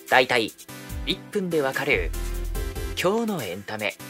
だいたい1分でわかる今日のエンタメ。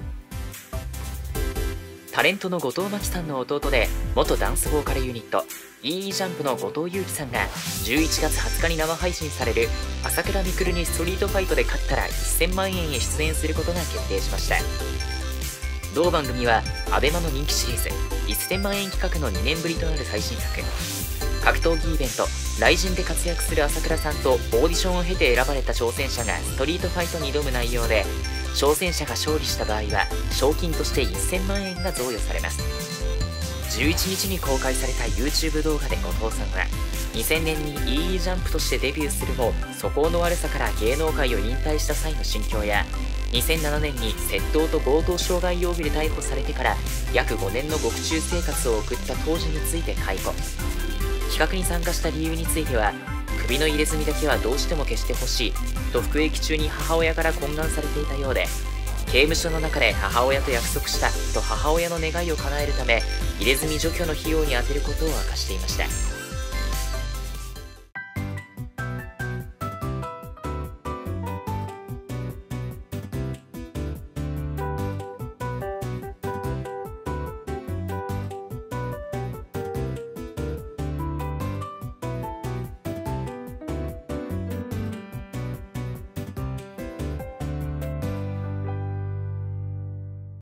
タレントの後藤真希さんの弟で元ダンスボーカルユニットE.E.JUMPの後藤祐樹さんが11月20日に生配信される朝倉未来にストリートファイトで勝ったら1000万円へ出演することが決定しました。同番組は ABEMA の人気シリーズ1000万円企画の2年ぶりとなる最新作。格闘技イベントRIZINで活躍する朝倉さんとオーディションを経て選ばれた挑戦者がストリートファイトに挑む内容で、挑戦者が勝利した場合は賞金として1000万円が贈与されます。11日に公開された YouTube 動画で後藤さんは2000年に E.E.JUMP としてデビューするも素行の悪さから芸能界を引退した際の心境や、2007年に窃盗と強盗傷害容疑で逮捕されてから約5年の獄中生活を送った当時について回顧。企画に参加した理由については、首の入れ墨だけはどうしても消してほしいと服役中に母親から懇願されていたようで、刑務所の中で母親と約束したと母親の願いを叶えるため入れ墨除去の費用に充てることを明かしていました。